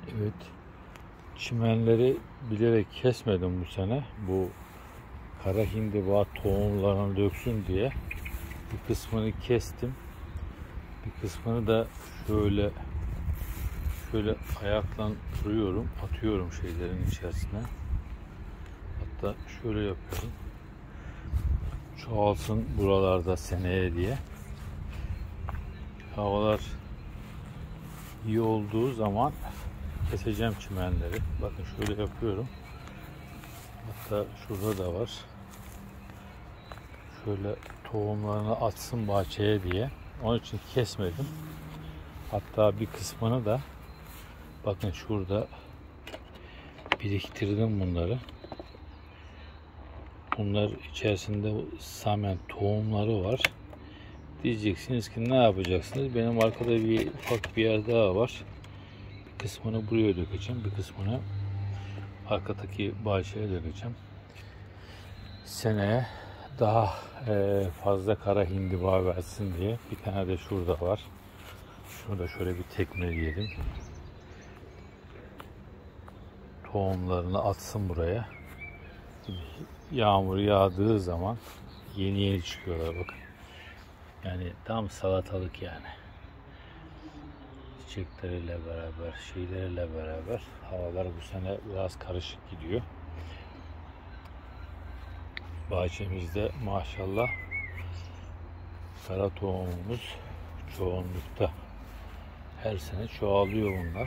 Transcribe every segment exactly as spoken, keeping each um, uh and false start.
Evet, çimenleri bilerek kesmedim bu sene. Bu kara hindiba tohumlarını döksün diye bir kısmını kestim. Bir kısmını da şöyle şöyle ayakla vuruyorum, atıyorum şeylerin içerisine. Hatta şöyle yapıyorum. Çoğalsın buralarda seneye diye. Havalar iyi olduğu zaman keseceğim çimenleri. Bakın şöyle yapıyorum. Hatta şurada da var. Şöyle tohumlarını atsın bahçeye diye. Onun için kesmedim. Hatta bir kısmını da bakın şurada biriktirdim bunları. Bunlar içerisinde samen tohumları var. Diyeceksiniz ki ne yapacaksınız? Benim arkada bir ufak bir yer daha var. Bir kısmını buraya dökeceğim. Bir kısmını arkadaki bahçeye dökeceğim. Seneye daha e, fazla kara hindiba versin diye. Bir tane de şurada var. Şurada şöyle bir tekmeleyelim. Tohumlarını atsın buraya. Yağmur yağdığı zaman yeni yeni çıkıyorlar bakın. Yani tam salatalık yani. Çiçekleriyle beraber, şeyleriyle beraber havalar bu sene biraz karışık gidiyor. Bahçemizde maşallah kara tohumumuz çoğunlukta. Her sene çoğalıyor bunlar.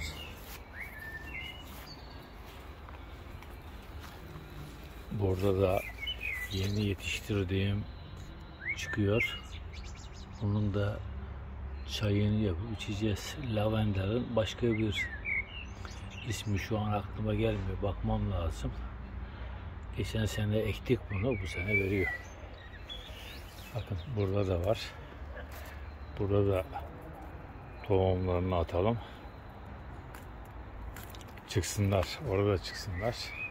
Burada da yeni yetiştirdiğim çıkıyor. Bunun da çayını yapıp içeceğiz. Lavender'ın başka bir ismi şu an aklıma gelmiyor. Bakmam lazım. Geçen sene ektik bunu. Bu sene veriyor. Bakın burada da var. Burada da tohumlarını atalım. Çıksınlar. Orada çıksınlar.